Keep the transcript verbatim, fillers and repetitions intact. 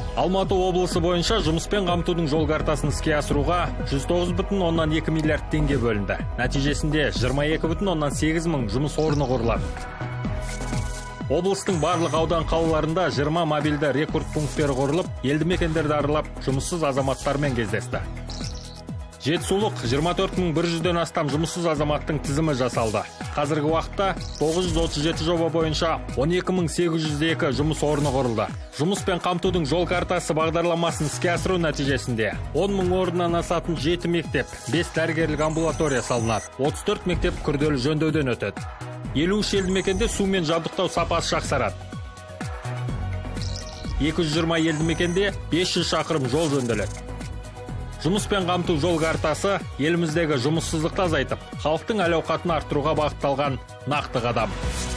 Алматы облысы бойынша жұмыспен қамтудың жол картасын іске асыруға жүз тоғыз бүтін оннан екі миллиард теңге бөлінді. Нәтижесінде жиырма екі бүтін оннан сегіз мың жұмыс орны құрылады. Облыстың барлық аудан қалаларында жиырма мобильді рекорд пункттері құрылып, елді мекендерді аралап, жұмыссыз азаматтармен кездесті. Жетісулық жиырма төрт мың бір жүзден астам жұмыссыз азаматтың тізімі жасалды. Қазіргі уақытта тоғыз жүз отыз жеті жоба бойынша он екі мың сегіз жүз екі жұмыс орны құрылды. Жұмыспен қамтудың жол картасы бағдарламасын іске асыру нәтижесінде он мың орыннан асатын жеті мектеп, бес дәрігерлік амбулатория салынады. отыз төрт мектеп күрделі жөндеуден өтеді. елу үш елді мекенде сумен жабдықтау сапасы жақсарады. екі жүз жиырма елді мекенде бес жүз шақырым жол жөнделеді. Жұмыспен қамту жол картасы еліміздегі жұмыссыздықты азайтып, халықтың әл-ауқатын арттыруға бағытталған нақты қадам.